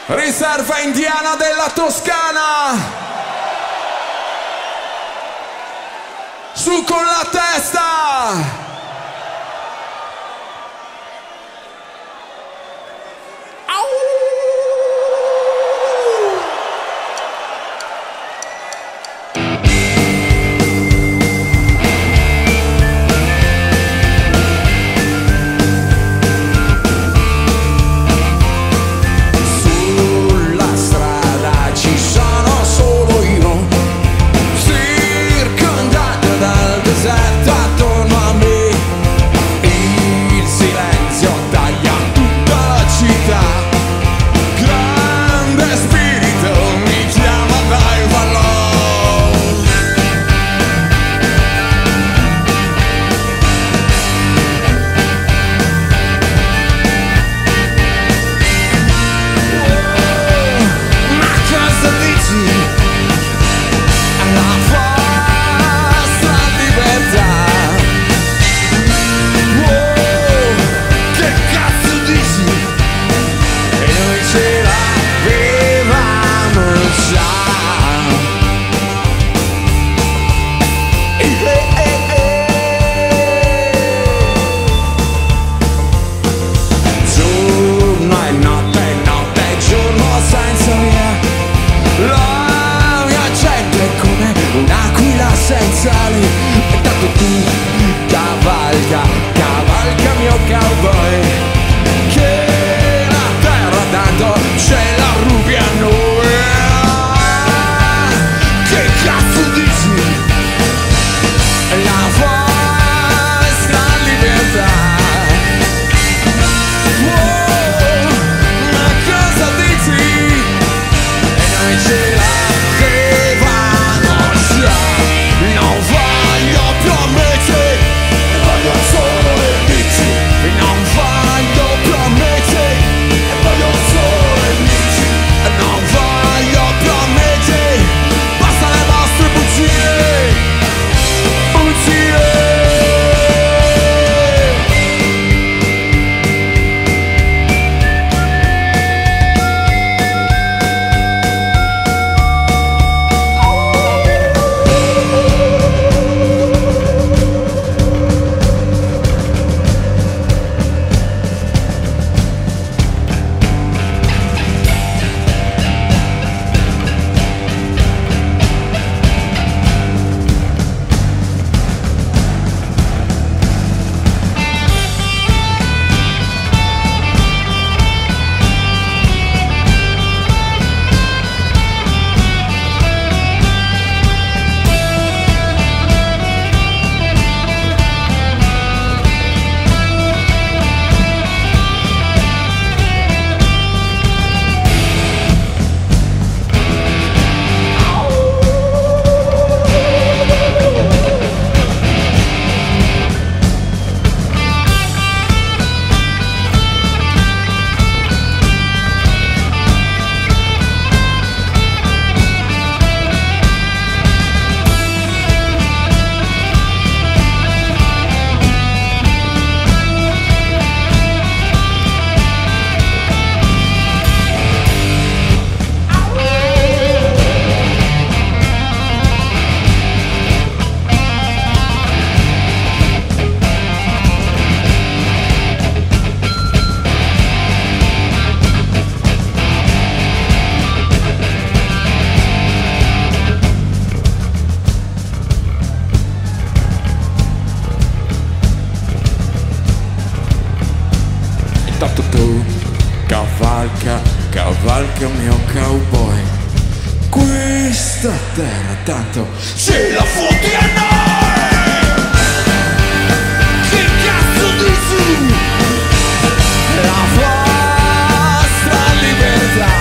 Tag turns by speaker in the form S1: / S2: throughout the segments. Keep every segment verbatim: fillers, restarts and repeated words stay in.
S1: Riserva indiana della Toscana. Su con la testa. E tanto tu cavalca, cavalca mio cowboy, che la terra tanto ce la rubi a noi. Che cazzo dici? La vostra libertà. Oh, ma cosa dici? E noi ce l'avevamo già. Non voglio promesse, voglio solo le bici. Non voglio promesse, voglio solo le bici. Non voglio promesse, basta le vostre bugie, bugie. Tanto tu cavalca, cavalca mio cowboy, questa terra tanto ce la fotti a noi. Che cazzo dici? La vostra libertà.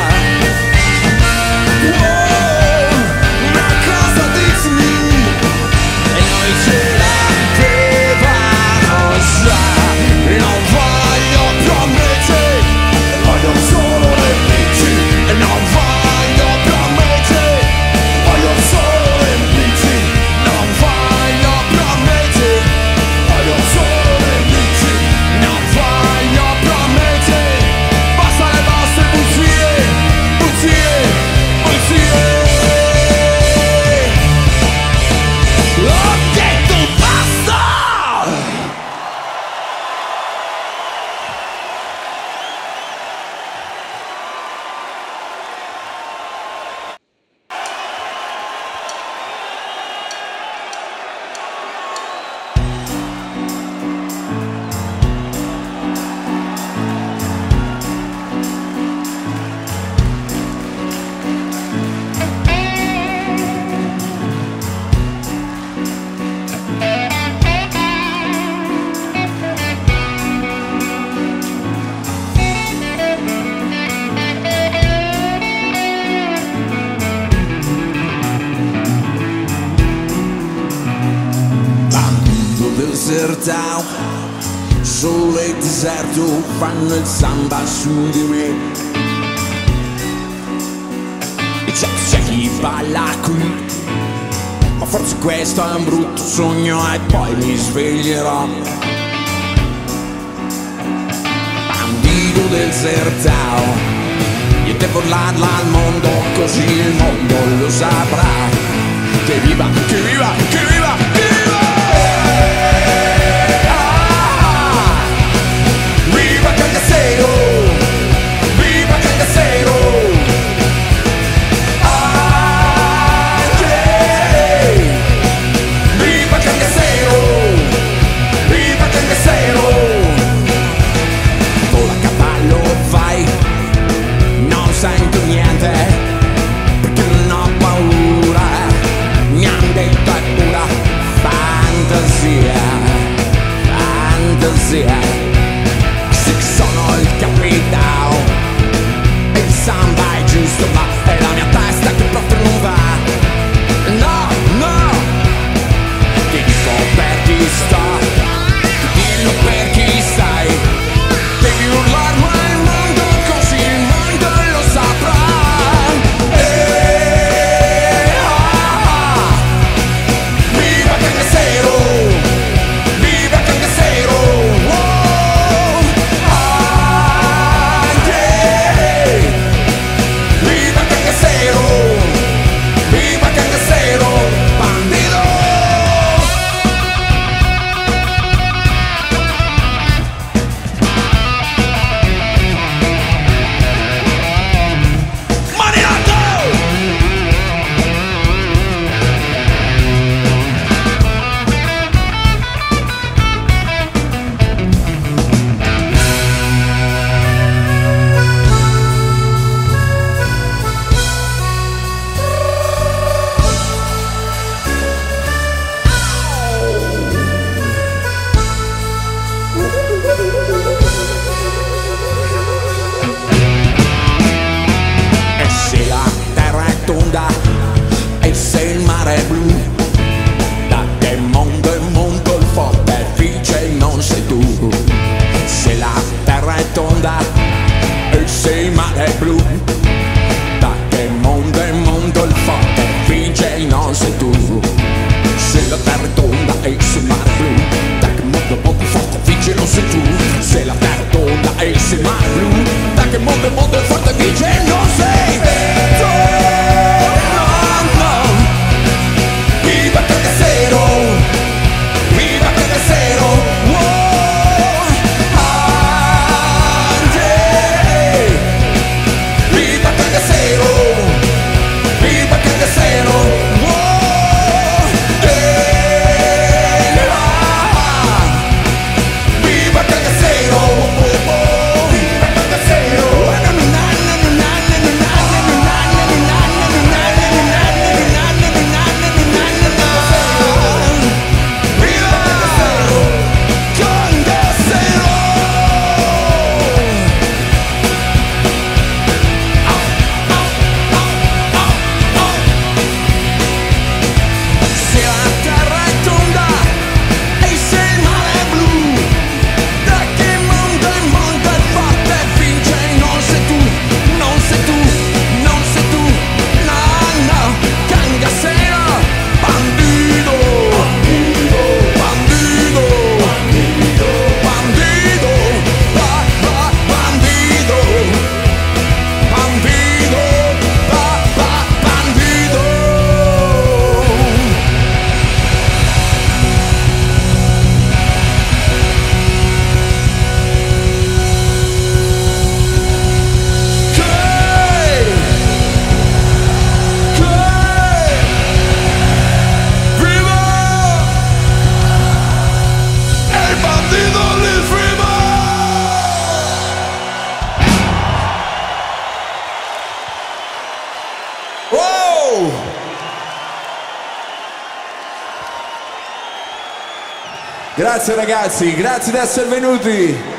S1: Wow, ma cosa dici? E noi ce l'avevamo già. Non voglio promesse, voglio solo le bici. Non voglio promesse, voglio solo le bici. Non città, sole e deserto fanno il samba su di me. E c'è, c'è chi balla qui, ma forse questo è un brutto sogno e poi mi sveglierò. Bandito del Zertao, io devo urlarla al mondo così il mondo lo saprà. Che viva, che viva, che viva, che viva! Ah, viva Cangaceiro, viva Cangaceiro! Ah, yeah. Viva Cangaceiro, viva Cangaceiro! Vola cavallo vai, non sento niente, perché non ho paura. Mi han detto è pura fantasia, fantasia. Sì, sono il capitano, il samba è giusto, ma è la mia testa che proprio non va. No, no, ti dico per chi sto, dillo per chi stai. Devi urlarlo al mondo così il mondo lo saprà. E se il mare è blu, da che mondo è mondo il forte vince non sei tu. Se la terra è tonda e se il mare è blu, da che mondo è mondo il forte vince non sei tu. Se la terra è tonda e se il mare è blu, da che mondo è mondo il forte vince non sei tu. Se la terra è tonda e se il mare è blu, da che mondo è mondo il forte vince non sei tu. Viva Cangaceiro, viva Cangaceiro, wow, ah, yeah. Viva Cangaceiro, viva Cangaceiro, wow, yeah. Viva Cangaceiro, oh, oh, viva Cangaceiro. Grazie ragazzi, grazie di essere venuti.